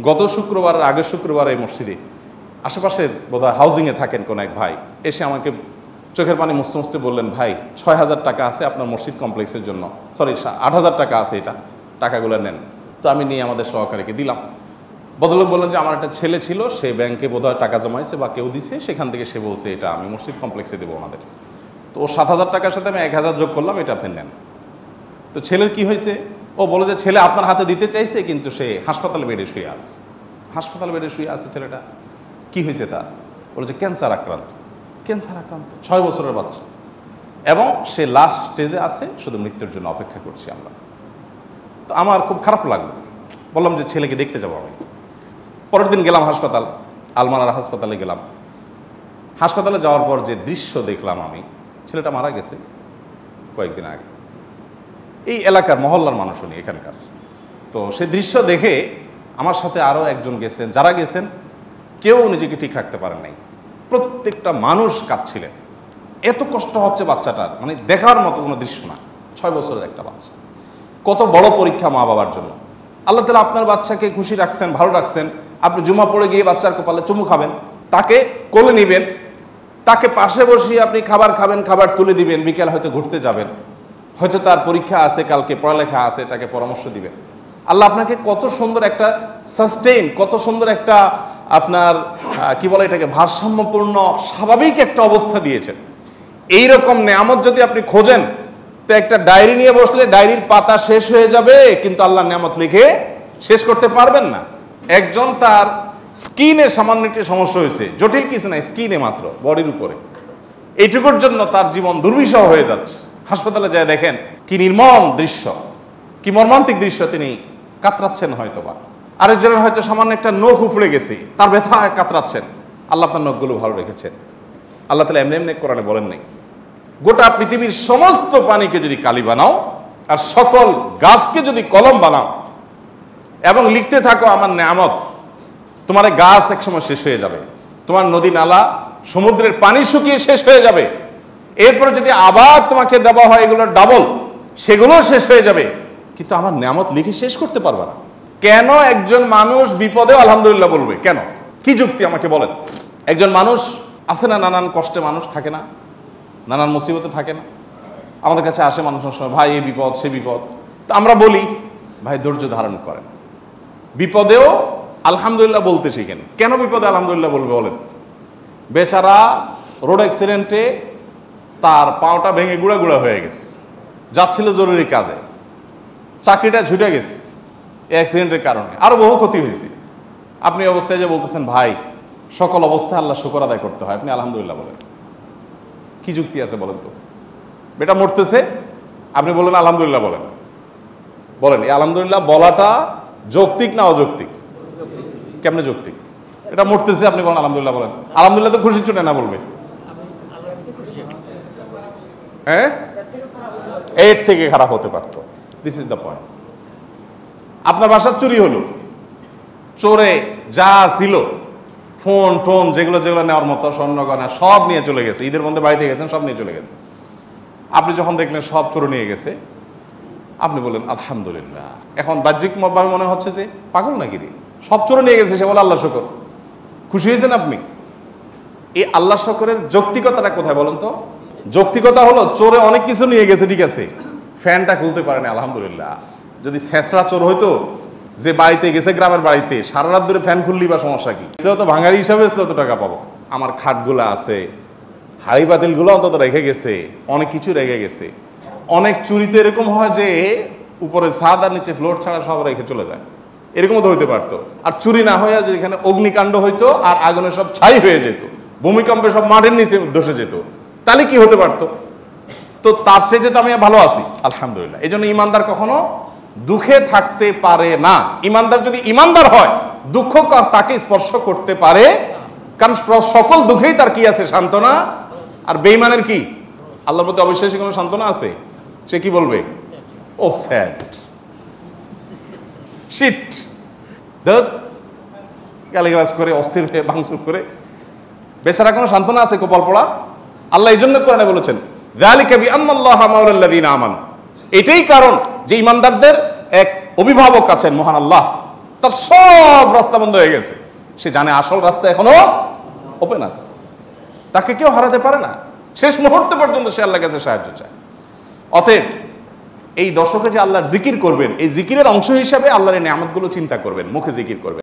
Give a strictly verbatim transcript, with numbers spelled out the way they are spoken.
গত শুক্রবার আগের শুক্রবার এই মসজিদে আশেপাশের বোধহয় হাউজিংয়ে থাকেন কোন এক ভাই এসে আমাকে চোখের পানি মুছতে মুছতে বললেন, ভাই ছয় হাজার টাকা আছে আপনার মসজিদ কমপ্লেক্সের জন্য, সরি আট হাজার টাকা আছে, এটা টাকাগুলো নেন। তো আমি নিয়ে আমাদের সহকারীকে দিলাম। ভদ্রলোক বললেন যে আমার একটা ছেলে ছিল, সে ব্যাংকে বোধহয় টাকা জমাইছে বা কেউ দিছে, সেখান থেকে সে বলছে এটা আমি মসজিদ কমপ্লেক্সে দেবো ওনাদের। তো ও সাত হাজার টাকার সাথে আমি এক হাজার যোগ করলাম, এটা আপনি নেন। তো ছেলের কি হয়েছে, ও বলে যে ছেলে আপনার হাতে দিতে চাইছে কিন্তু সে হাসপাতাল বেডে শুয়ে আছে। হাসপাতাল বেডে শুয়ে আছে ছেলেটা, কি হয়েছে তার? বলে যে ক্যান্সার আক্রান্ত। ক্যান্সার আক্রান্ত ছয় বছরের বাচ্চা, এবং সে লাস্ট স্টেজে আছে, শুধু মৃত্যুর জন্য অপেক্ষা করছি আমরা। তো আমার খুব খারাপ লাগলো, বললাম যে ছেলেকে দেখতে যাবো আমি। পরের দিন গেলাম হাসপাতাল, আলমারার হাসপাতালে গেলাম। হাসপাতালে যাওয়ার পর যে দৃশ্য দেখলাম আমি, ছেলেটা মারা গেছে কয়েকদিন আগে। এই এলাকার মহল্লার মানুষ উনি এখানকার। তো সেই দৃশ্য দেখে আমার সাথে আরও একজন গেছেন, যারা গেছেন কেউ নিজেকে ঠিক রাখতে পারেন নাই। প্রত্যেকটা মানুষ কাঁদছিলেন, এত কষ্ট হচ্ছে বাচ্চাটার, মানে দেখার মতো কোনো দৃশ্য না। ছয় বছরের একটা বাচ্চা, কত বড় পরীক্ষা মা বাবার জন্য। আল্লাহ তাআলা আপনার বাচ্চাকে খুশি রাখছেন, ভালো রাখছেন, আপনি জুমা পড়ে গিয়ে বাচ্চার কপালে চুমু খাবেন, তাকে কোলে নেবেন, তাকে পাশে বসিয়ে আপনি খাবার খাবেন, খাবার তুলে দিবেন, বিকেল হয়তো ঘুরতে যাবেন, হয়তো তার পরীক্ষা আছে, কালকে পড়ালেখা আছে, তাকে পরামর্শ দিবেন। আল্লাহ আপনাকে কত সুন্দর একটা সাস্টেইন, কত সুন্দর একটা আপনার কি বলে এটাকে ভারসাম্যপূর্ণ স্বাভাবিক একটা অবস্থা দিয়েছেন। এইরকম নেয়ামত যদি আপনি খোঁজেন তো একটা ডায়েরি নিয়ে বসলে ডায়েরির পাতা শেষ হয়ে যাবে, কিন্তু আল্লাহ নেয়ামত লিখে শেষ করতে পারবেন না। একজন তার স্কিনে সামান্য একটি সমস্যা হয়েছে, জটিল কিছু নাই, স্কিনে মাত্র, বডির উপরে, এইটুকুর জন্য তার জীবন দুর্বিষহ হয়ে যাচ্ছে। হাসপাতালে যায় দেখেন কি নির্মম দৃশ্য, কি মর্মান্তিক দৃশ্য, তিনি কাতরাচ্ছেন হয়তোবা। আরেকজনের হয়তো সামান্য একটা নখ উফড়ে গেছে, তার ব্যথায় কাতরাচ্ছেন। আল্লাহ আপনার নখগুলো ভালো রেখেছেন। আল্লাহ তাআলা এমনি এমনি কোরআনে বলেন নাই, গোটা পৃথিবীর সমস্ত পানিকে যদি কালি বানাও আর সকল গাছকে যদি কলম বানাও এবং লিখতে থাকো আমার নেয়ামত, তোমার গাছ একসময় শেষ হয়ে যাবে, তোমার নদী নালা সমুদ্রের পানি শুকিয়ে শেষ হয়ে যাবে, এরপরে যদি আবার তোমাকে দেওয়া হয় এগুলোর ডাবল, সেগুলো শেষ হয়ে যাবে, কিন্তু আমার নেয়ামত লিখে শেষ করতে পারবে না। কেন একজন মানুষ বিপদেও আলহামদুলিল্লাহ বলবে? কেন? কি যুক্তি আমাকে বলেন? একজন মানুষ আছে না, নানান কষ্টে মানুষ থাকে না, নানান মুসিবতে থাকে না, আমাদের কাছে আসে মানুষের সময়, ভাই এই বিপদ সে বিপদ। তো আমরা বলি ভাই ধৈর্য ধারণ করেন, বিপদেও আলহামদুলিল্লাহ বলতে শিখেন। কেন বিপদে আলহামদুলিল্লাহ বলবে বলেন? বেচারা রোড অ্যাক্সিডেন্টে তার পাওটা ভেঙে গুঁড়া গুঁড়া হয়ে গেছে, যাচ্ছিল জরুরি কাজে, চাকরিটা ছুটে গেছে এই অ্যাক্সিডেন্টের কারণে, আরো বহু ক্ষতি হয়েছে। আপনি অবস্থায় যে বলতেছেন ভাই সকল অবস্থায় আল্লাহ শুকর আদায় করতে হয়, আপনি আলহামদুলিল্লাহ বলেন, কি যুক্তি আছে বলেন তো? বেটা মরতেছে, আপনি বলেন আলহামদুলিল্লাহ বলেন, বলেন এই আলহামদুলিল্লাহ বলাটা যৌক্তিক না অযৌক্তিক? কেমনে যৌক্তিক? এটা মরতেছে, আপনি বলেন আলহামদুলিল্লাহ বলেন, আলহামদুলিল্লাহ তো খুশি চুনে না বলবে, হ্যাঁ এর থেকে খারাপ হতে পারতো। This is the point. আপনার বাসার চুরি হলো, চোরে যা ছিল ফোন টোন যেগুলো যেগুলো নেওয়ার মতো স্বর্ণ গয়না সব নিয়ে চলে গেছে, ঈদের মধ্যে বাড়িতে গেছেন সব নিয়ে চলে গেছে। আপনি যখন দেখলেন সব চোর নিয়ে গেছে, আপনি বললেন আলহামদুলিল্লাহ। এখন বাহ্যিকভাবে মনে হচ্ছে যে পাগল নাকি রে, সব চোর নিয়ে গেছে, সে বলে আল্লাহ শুকর। খুশি হয়েছেন আপনি? এই আল্লাহ শুকরের যৌক্তিকতাটা কোথায় বলেন তো? যৌক্তিকতা হলো চোরে অনেক কিছু নিয়ে গেছে, ঠিক আছে, ফ্যানটা খুলতে পারেনি আলহামদুলিল্লাহ। যদি ছেঁচড়া চোর হইতো যে বাড়িতে গেছে, গ্রামের বাড়িতে সারা রাত ধরে ফ্যান খুললি বা সমস্যা কি, তো ভাঙারি হিসাবে তত টাকা পাবো। আমার খাটগুলো আছে, হাড়ি বাতিলগুলো অন্তত রেখে গেছে, অনেক কিছু রেখে গেছে। অনেক চুরিতে এরকম হয় যে উপরে ছাদ আর নিচে ফ্লোর ছাড়া সব রেখে চলে যায়, এরকমও তো হইতে পারতো। আর চুরি না হয়ে যদি এখানে অগ্নিকাণ্ড হইতো আর আগুনে সব ছাই হয়ে যেত, ভূমিকম্পে সব মাটির নিচে ধসে যেত, তাহলে কি হতে পারতো? তো তার চাইতে তো আমি ভালো আছি আলহামদুলিল্লাহ। এই জন্য ইমানদার কখনো দুঃখে থাকতে পারে না। ইমানদার যদি ইমানদার হয়, দুঃখ তাকে স্পর্শ করতে পারে, কারণ সকল দুঃখেই তার কি আছে? সান্ত্বনা। আর বেঈমানের কি? আল্লাহর প্রতি অবিশ্বাসী কোনো সান্ত্বনা আছে? সে কি বলবে? ও স্যাড, শিট, দত, গালিগালাজ করে অস্থির হয়ে ভাঙচুর করে বেচারা কোনো সান্ত্বনা আছে কপাল পড়া? আল্লাহ এই জন্য কোরআনে বলেছেন যালিকা বিআন্নাল্লাহা মাওলাল্লাযীনা আমানু, এটাই কারণ যে ইমানদারদের এক অভিভাবক আছেন মহান আল্লাহ, তার সব রাস্তা বন্ধ হয়ে গেছে, সে জানে আসল রাস্তা এখনো ওপেন আছে, তাকে কেউ হারাতে পারে না, শেষ মুহূর্তে পর্যন্ত সে আল্লাহর কাছে সাহায্য চায়। অতএব এই দশকে যে আল্লাহর জিকির করবেন, এই জিকিরের অংশ হিসাবে আল্লাহর এই নিয়ামতগুলো চিন্তা করবেন, মুখে জিকির করবেন।